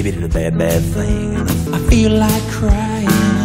maybe did a bad thing. I feel like crying.